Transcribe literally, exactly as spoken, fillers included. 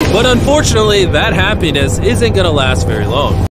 But unfortunately, that happiness isn't gonna last very long.